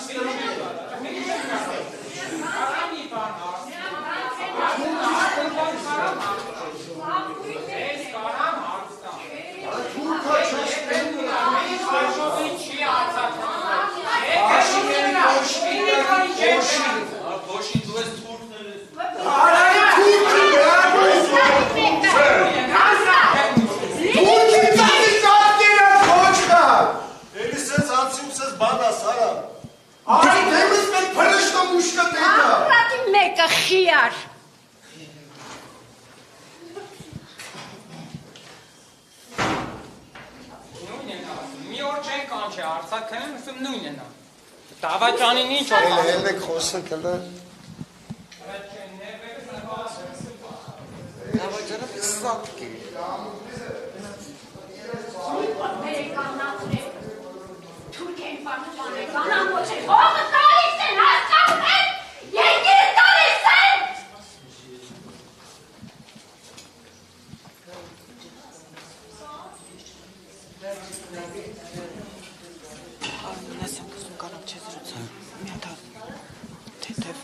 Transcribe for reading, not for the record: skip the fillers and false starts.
Փոշին դու ես թուրքն Խիար մի օր չեն կանչի արցակն ուսում նույն են դավաճանին ինչ օր ելեք խոսենք հələ դավաճանը սատկի թուրք են պատճառել կանամոչել հողը տալիս են հասկանում են երկիրը տալիս են Աննասյան կսում կարամ չեզրուցան մի հատ թեթև